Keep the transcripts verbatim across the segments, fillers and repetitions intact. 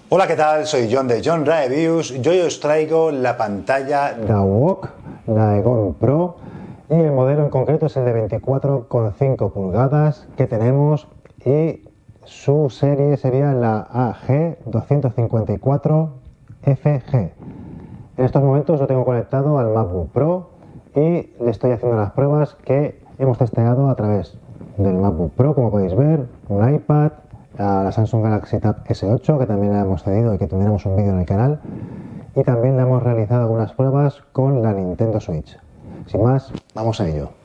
Hola, ¿qué tal? Soy John de John Reviews y hoy os traigo la pantalla de AWOC, la Aegon Pro, y el modelo en concreto es el de veinticuatro coma cinco pulgadas que tenemos y su serie sería la A G doscientos cincuenta y cuatro F G. En estos momentos lo tengo conectado al MacBook Pro y le estoy haciendo las pruebas que hemos testeado a través del MacBook Pro, como podéis ver, un iPad, a la Samsung Galaxy Tab S ocho, que también la hemos cedido y que tendremos un vídeo en el canal, y también le hemos realizado algunas pruebas con la Nintendo Switch. Sin más, vamos a ello.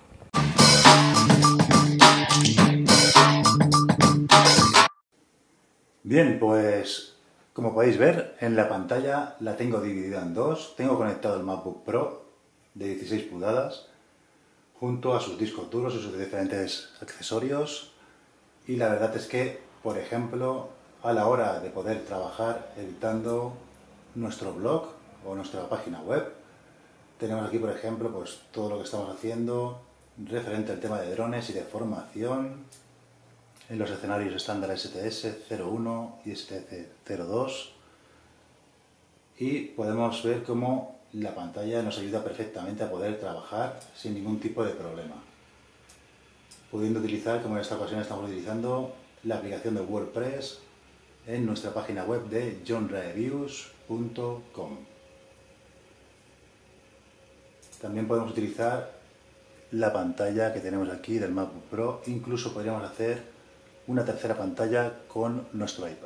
Bien, pues como podéis ver en la pantalla la tengo dividida en dos. Tengo conectado el MacBook Pro de dieciséis pulgadas junto a sus discos duros y sus diferentes accesorios. Y la verdad es que, por ejemplo, a la hora de poder trabajar editando nuestro blog o nuestra página web, tenemos aquí, por ejemplo, pues todo lo que estamos haciendo referente al tema de drones y de formación en los escenarios estándar S T S cero uno y S T S cero dos, y podemos ver cómo la pantalla nos ayuda perfectamente a poder trabajar sin ningún tipo de problema, pudiendo utilizar, como en esta ocasión estamos utilizando, la aplicación de WordPress en nuestra página web de john reviews punto com. También podemos utilizar la pantalla que tenemos aquí del MacBook Pro, incluso podríamos hacer una tercera pantalla con nuestro iPad.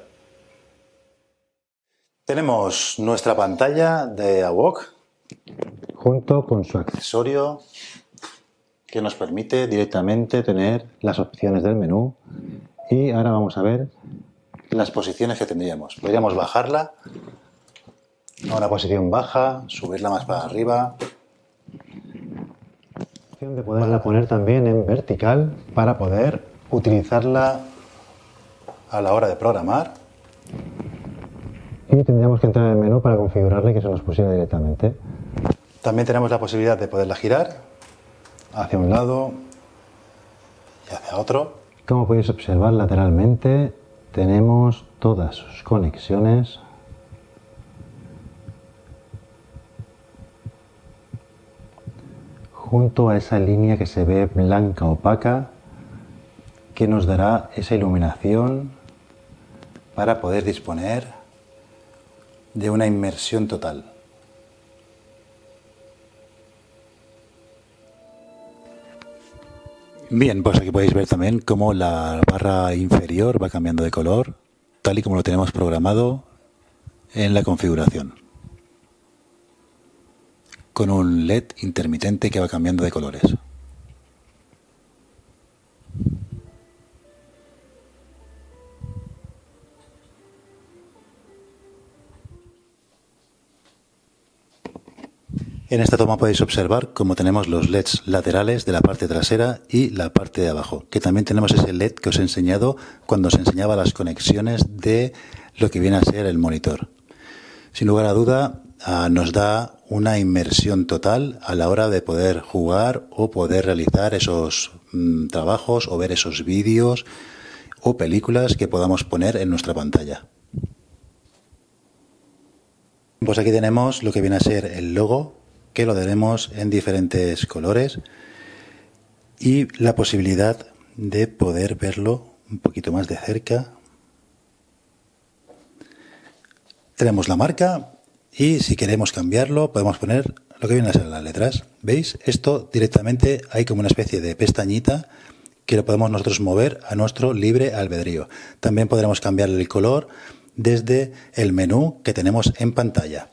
Tenemos nuestra pantalla de AWOC junto con su accesorio que nos permite directamente tener las opciones del menú, y ahora vamos a ver las posiciones que tendríamos. Podríamos bajarla a una posición baja, subirla más para arriba, opción de poderla poner también en vertical para poder utilizarla a la hora de programar, y tendríamos que entrar en el menú para configurarla y que se nos pusiera directamente. También tenemos la posibilidad de poderla girar hacia un lado y hacia otro. Como podéis observar, lateralmente tenemos todas sus conexiones junto a esa línea que se ve blanca opaca, que nos dará esa iluminación para poder disponer de una inmersión total. Bien, pues aquí podéis ver también cómo la barra inferior va cambiando de color, tal y como lo tenemos programado en la configuración, con un L E D intermitente que va cambiando de colores. En esta toma podéis observar cómo tenemos los L E Ds laterales de la parte trasera y la parte de abajo, que también tenemos ese L E D que os he enseñado cuando os enseñaba las conexiones de lo que viene a ser el monitor. Sin lugar a duda, uh, nos da una inmersión total a la hora de poder jugar o poder realizar esos mm, trabajos o ver esos vídeos o películas que podamos poner en nuestra pantalla. Pues aquí tenemos lo que viene a ser el logo, que lo tenemos en diferentes colores, y la posibilidad de poder verlo un poquito más de cerca. Tenemos la marca y si queremos cambiarlo podemos poner lo que vienen a ser las letras. ¿Veis? Esto directamente hay como una especie de pestañita que lo podemos nosotros mover a nuestro libre albedrío. También podremos cambiar el color desde el menú que tenemos en pantalla.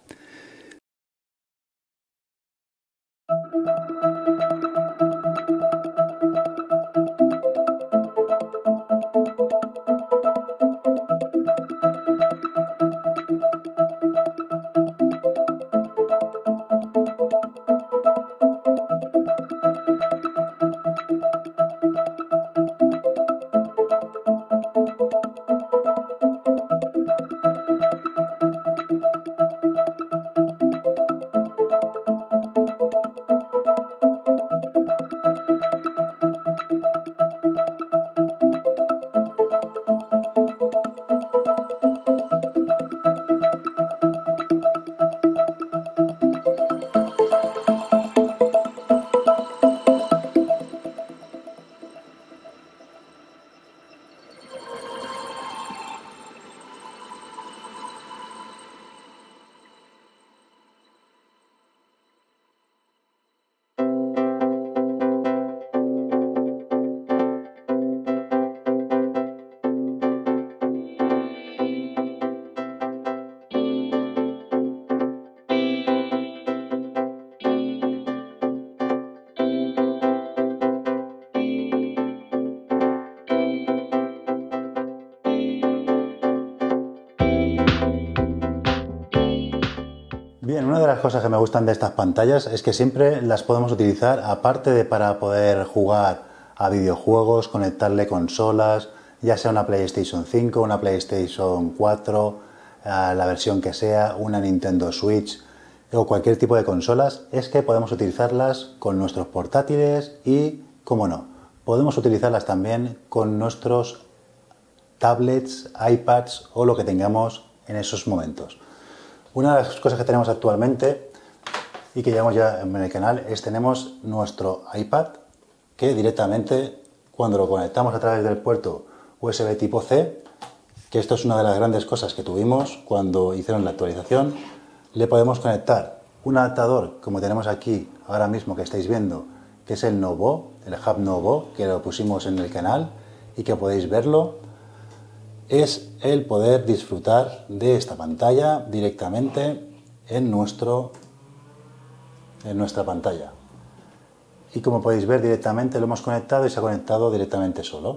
Bien, una de las cosas que me gustan de estas pantallas es que siempre las podemos utilizar, aparte de para poder jugar a videojuegos, conectarle consolas, ya sea una PlayStation cinco, una PlayStation cuatro, la versión que sea, una Nintendo Switch o cualquier tipo de consolas, es que podemos utilizarlas con nuestros portátiles y, cómo no, podemos utilizarlas también con nuestros tablets, iPads o lo que tengamos en esos momentos. Una de las cosas que tenemos actualmente y que llevamos ya en el canal es tenemos nuestro iPad que directamente cuando lo conectamos a través del puerto U S B tipo C, que esto es una de las grandes cosas que tuvimos cuando hicieron la actualización, le podemos conectar un adaptador como tenemos aquí ahora mismo que estáis viendo, que es el Novo, el Hub Novo, que lo pusimos en el canal y que podéis verlo. Es el poder disfrutar de esta pantalla directamente en, nuestro, en nuestra pantalla. Y como podéis ver directamente lo hemos conectado y se ha conectado directamente solo.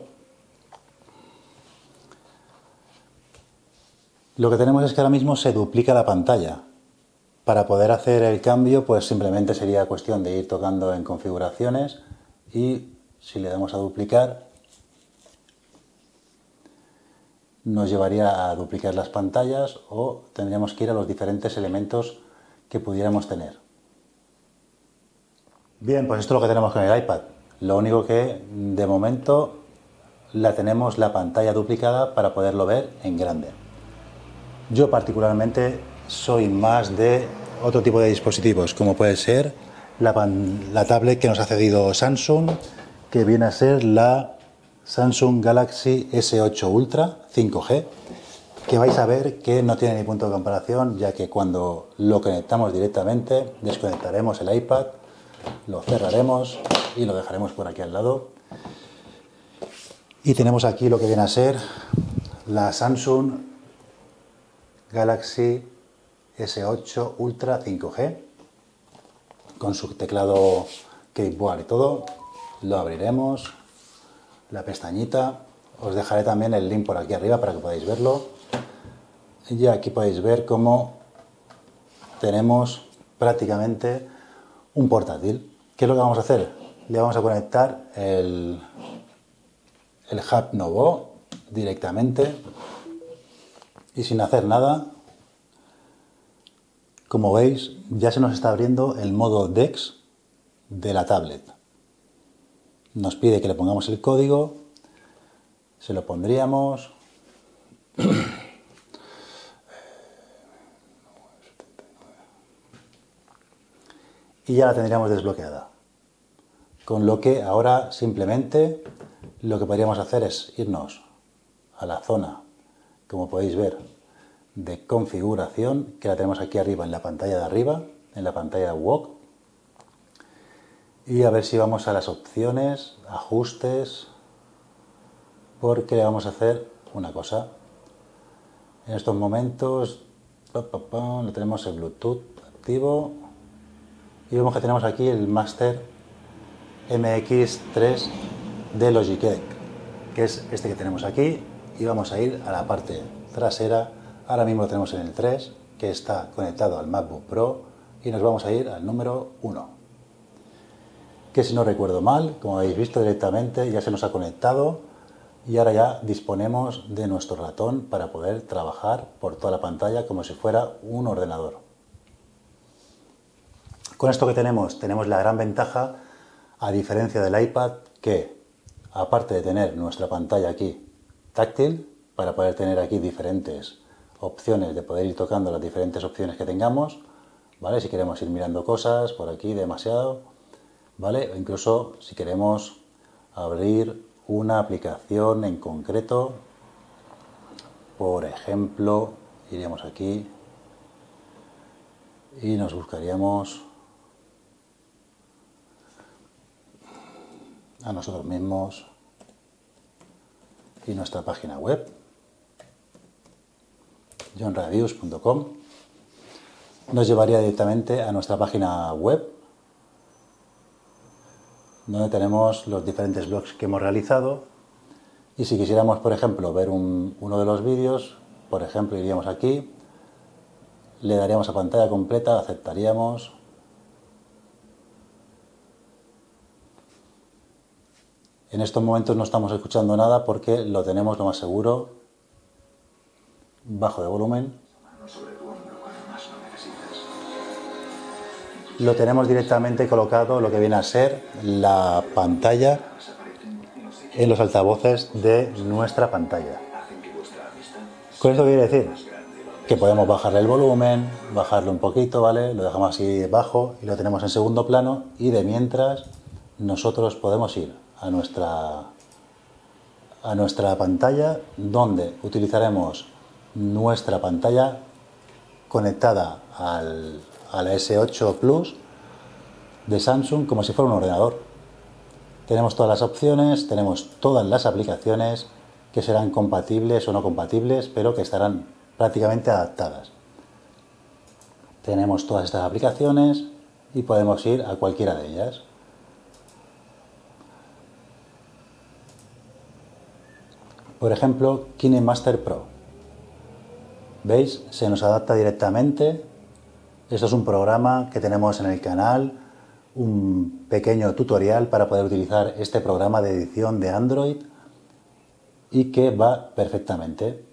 Lo que tenemos es que ahora mismo se duplica la pantalla. Para poder hacer el cambio, pues simplemente sería cuestión de ir tocando en configuraciones y si le damos a duplicar, nos llevaría a duplicar las pantallas o tendríamos que ir a los diferentes elementos que pudiéramos tener. Bien, pues esto es lo que tenemos con el iPad. Lo único que de momento la tenemos la pantalla duplicada para poderlo ver en grande. Yo particularmente soy más de otro tipo de dispositivos, como puede ser la, la tablet que nos ha cedido Samsung, que viene a ser la Samsung Galaxy S ocho Ultra cinco G, que vais a ver que no tiene ni punto de comparación, ya que cuando lo conectamos directamente, desconectaremos el iPad, lo cerraremos y lo dejaremos por aquí al lado. Y tenemos aquí lo que viene a ser la Samsung Galaxy S ocho Ultra cinco G, con su teclado keyboard y todo. Lo abriremos. La pestañita, os dejaré también el link por aquí arriba para que podáis verlo. Y aquí podéis ver cómo tenemos prácticamente un portátil. ¿Qué es lo que vamos a hacer? Le vamos a conectar el, el Hub Novo directamente y sin hacer nada. Como veis, ya se nos está abriendo el modo D E X de la tablet. Nos pide que le pongamos el código, se lo pondríamos. Y ya la tendríamos desbloqueada. Con lo que ahora simplemente lo que podríamos hacer es irnos a la zona, como podéis ver, de configuración, que la tenemos aquí arriba en la pantalla de arriba, en la pantalla de Wok. Y a ver si vamos a las opciones, ajustes, porque le vamos a hacer una cosa. En estos momentos lo tenemos el Bluetooth activo y vemos que tenemos aquí el Master M X tres de Logitech, que es este que tenemos aquí, y vamos a ir a la parte trasera. Ahora mismo lo tenemos en el tres, que está conectado al MacBook Pro, y nos vamos a ir al número uno. Que si no recuerdo mal, como habéis visto directamente, ya se nos ha conectado y ahora ya disponemos de nuestro ratón para poder trabajar por toda la pantalla como si fuera un ordenador. Con esto que tenemos, tenemos la gran ventaja, a diferencia del iPad, que aparte de tener nuestra pantalla aquí táctil, para poder tener aquí diferentes opciones de poder ir tocando las diferentes opciones que tengamos, ¿vale? Si queremos ir mirando cosas por aquí demasiado, ¿vale? O incluso si queremos abrir una aplicación en concreto, por ejemplo, iríamos aquí y nos buscaríamos a nosotros mismos y nuestra página web, john reviews punto com, nos llevaría directamente a nuestra página web, donde tenemos los diferentes blogs que hemos realizado. Y si quisiéramos, por ejemplo, ver un, uno de los vídeos, por ejemplo, iríamos aquí, le daríamos a pantalla completa, aceptaríamos. En estos momentos no estamos escuchando nada porque lo tenemos lo más seguro bajo de volumen. Lo tenemos directamente colocado lo que viene a ser la pantalla en los altavoces de nuestra pantalla. ¿Con esto quiere decir? Que podemos bajarle el volumen, bajarlo un poquito, ¿vale? Lo dejamos así bajo y lo tenemos en segundo plano, y de mientras nosotros podemos ir a nuestra, a nuestra pantalla, donde utilizaremos nuestra pantalla conectada al, a la ese ocho Plus de Samsung como si fuera un ordenador. Tenemos todas las opciones, tenemos todas las aplicaciones que serán compatibles o no compatibles, pero que estarán prácticamente adaptadas. Tenemos todas estas aplicaciones y podemos ir a cualquiera de ellas. Por ejemplo, KineMaster Pro. ¿Veis? Se nos adapta directamente. Esto es un programa que tenemos en el canal, un pequeño tutorial para poder utilizar este programa de edición de Android y que va perfectamente.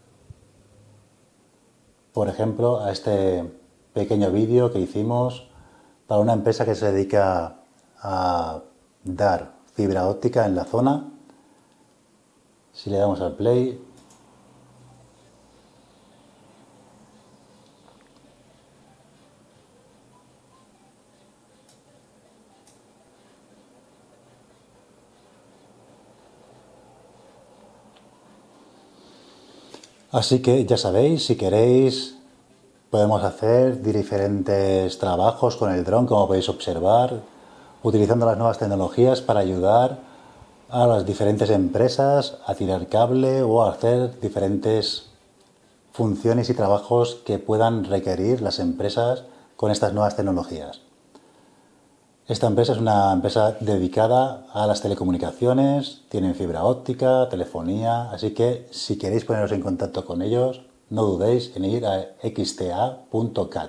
Por ejemplo, a este pequeño vídeo que hicimos para una empresa que se dedica a dar fibra óptica en la zona. Si le damos al play, así que ya sabéis, si queréis podemos hacer diferentes trabajos con el dron, como podéis observar, utilizando las nuevas tecnologías para ayudar a las diferentes empresas a tirar cable o a hacer diferentes funciones y trabajos que puedan requerir las empresas con estas nuevas tecnologías. Esta empresa es una empresa dedicada a las telecomunicaciones, tienen fibra óptica, telefonía, así que si queréis poneros en contacto con ellos, no dudéis en ir a x t a punto cat.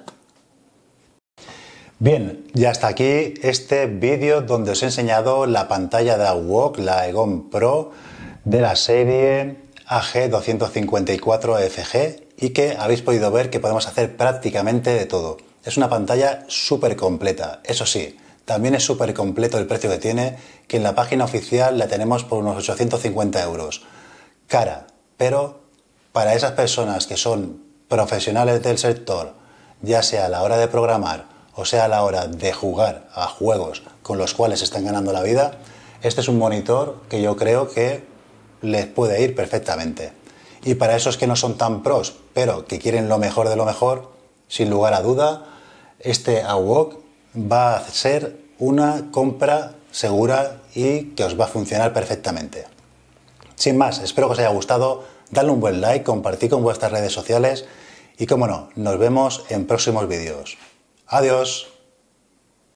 Bien, ya hasta aquí este vídeo donde os he enseñado la pantalla de AUOC, la Egon Pro de la serie A G doscientos cincuenta y cuatro F G, y que habéis podido ver que podemos hacer prácticamente de todo. Es una pantalla súper completa, eso sí, también es súper completo el precio que tiene, que en la página oficial la tenemos por unos ochocientos cincuenta euros. Cara, pero para esas personas que son profesionales del sector, ya sea a la hora de programar o sea a la hora de jugar a juegos con los cuales están ganando la vida, este es un monitor que yo creo que les puede ir perfectamente. Y para esos que no son tan pros, pero que quieren lo mejor de lo mejor, sin lugar a duda, este AUOC va a ser una compra segura y que os va a funcionar perfectamente. Sin más, espero que os haya gustado, dadle un buen like, compartid con vuestras redes sociales y, como no, nos vemos en próximos vídeos. Adiós.